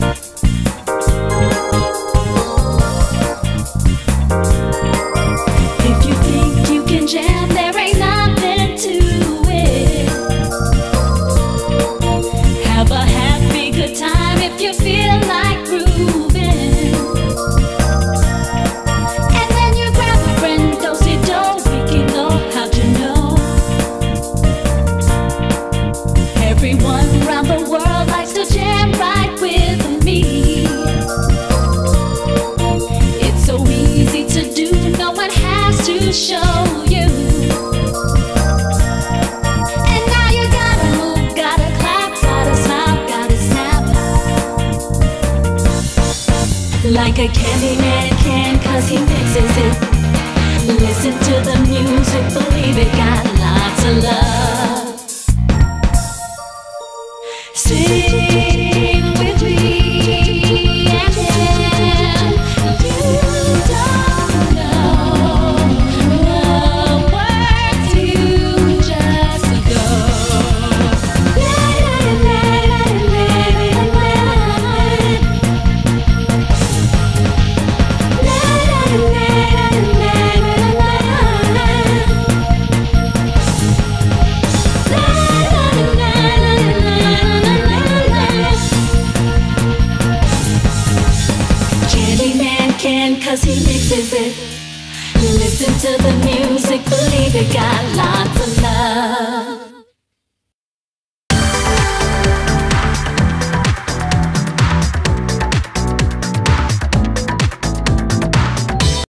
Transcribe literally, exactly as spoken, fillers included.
If you think you can jam, there ain't nothing to it. Have a happy good time if you feel like grooving. And then you grab a friend, do-si-do, wiki-lo, how'd you know? Everyone around the world likes to jam right with me. It's so easy to do, no one has to show you. And now you gotta move, gotta clap, gotta smile, gotta snap. Like a candy man can, cause he mixes it. Listen to the music, believe it, got lots of love. Sing with me and jam. You don't know the words, you just go. La la la la la cause he mixes it. Listen to the music, believe it, got lots of love.